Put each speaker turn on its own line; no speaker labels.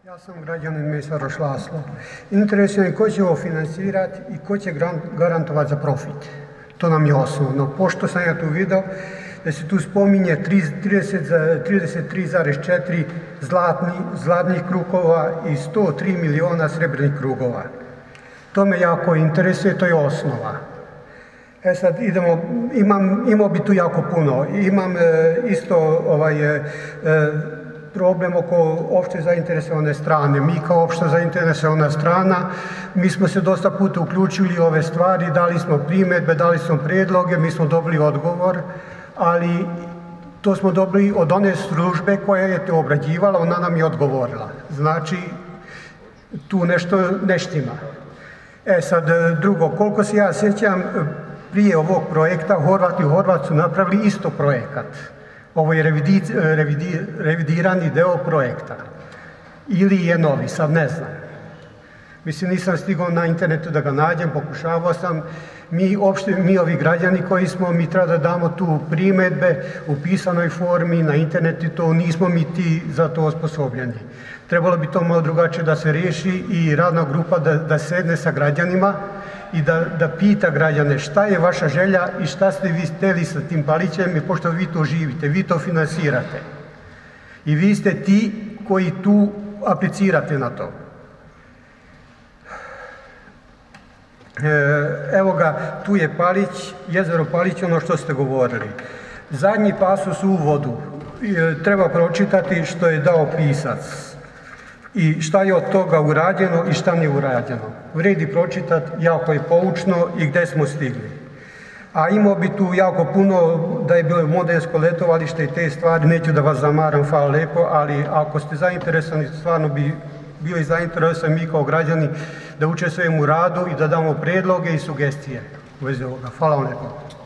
Ja sam građanin Mesaroš Laslo. Interesuje me ko će ovo financirati i ko će garantovati za profit. To nam je osnovno. Pošto sam ja tu vidio da se tu spominje 33,4 zlatnih krugova i 103 miliona srebrnih krugova. To me jako interesuje, to je osnova. Sad idemo, imao bi tu jako puno. Imam isto problem oko opšte zainteresovane strane. Mi kao opšte zainteresovana strana, mi smo se dosta puta uključili u ove stvari, dali smo primjedbe, dali smo prijedloge, mi smo dobili odgovor, ali to smo dobili od one službe koja je to obrađivala, ona nam je odgovorila. Znači, tu nešto ne štima. Sad drugo, koliko se ja sjećam, prije ovog projekta Horvat i Horvat su napravili isto projekat. Ovo je revidirani deo projekta. Ili je novi, sad ne znam. Mislim, nisam stigao na internetu da ga nađem, pokušavao sam. Mi ovi građani koji smo, mi treba da damo tu primjedbe u pisanoj formi, na internetu, to nismo mi ti za to osposobljeni. Trebalo bi to malo drugačije da se riješi i radna grupa da sedne sa građanima i da pita građane šta je vaša želja i šta ste vi htjeli sa tim Palićem, i pošto vi to živite, vi to finansirate. I vi ste ti koji tu aplicirate na to. Evo ga, tu je Palić, jezero Palić, ono što ste govorili. Zadnji pasus u uvodu treba pročitati što je dao pisac i šta je od toga urađeno i šta nije urađeno. Vredi pročitati, jako je poučno i gdje smo stigli. A imao bi tu jako puno, da je bilo modelsko letovalište i te stvari, neću da vas zamaram, hvala lijepo, ali ako ste zainteresovani, stvarno bi bili zainteresovani mi kao građani da učestvujemo u radu i da damo prijedloge i sugestije u vezi ovoga. Hvala vam lijepo.